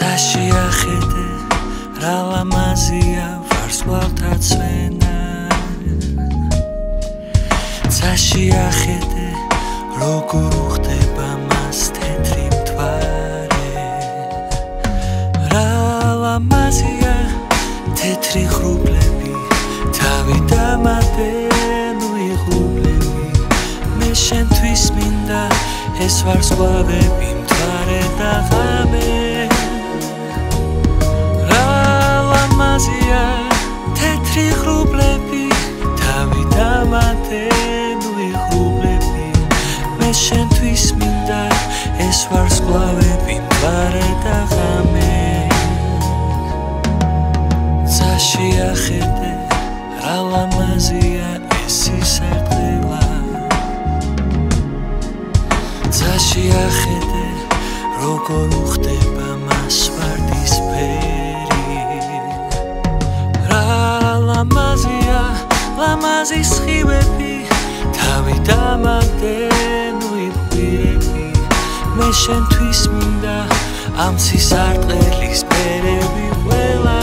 Zashiakhete ra lamazia varsvalta tsvena Zashiakhete როგორ უხდება მას თეთრი მთვარე რა ლამაზია თეთრი ღრუბლები თავი დამატენ უიღრუბლები მე შენთვის მინდა ეს ვარსკვლავები მთვარე და ღამე რა ლამაზია თეთრი ღრუბლები თავი დამატენ უიღრუბლები მე შენთვის მინდა ეს ვარსკვლავები მთვარე და ღამე Zashiakhete რა ლამაზია ეს სისარტყელა Zashiakhete როგორ უხდება მას ვარდისფერი რა ლამაზია ლამაზი სხივები თავი დამატენ უიღრები მე შენთვის მინდა ამ სისარტყელის ფერები ყველა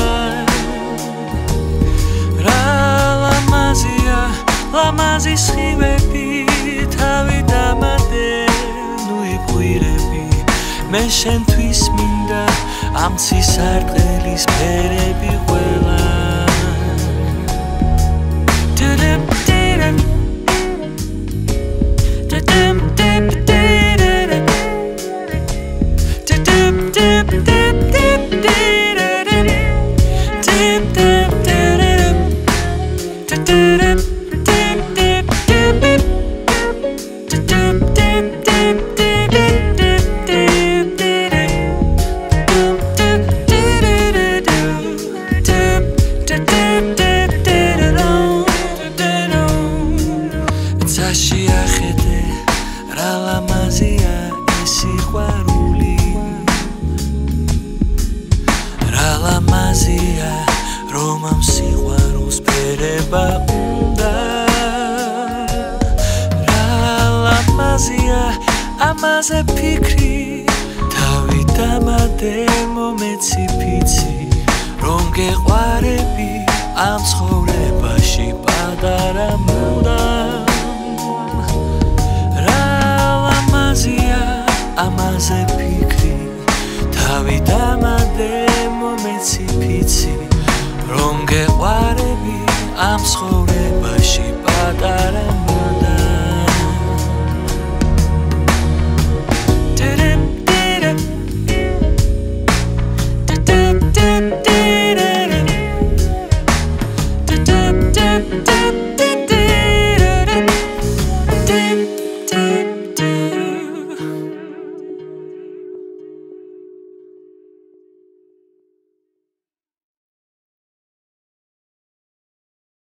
ლამაზი სხივები თავი დამატენ უიღრები მე შენთვის მინდა ამ სისარტყელის ფერები ყველა Zashiakhete რა ლამაზია ეს სიყვარული რა ლამაზია რომ ამ სიყვარულს ფერება უნდა რა ლამაზია ამაზე ფიქრი თავი დამატენ მომეცი ფიცი რომ გეყვარები ამ ცხოვრება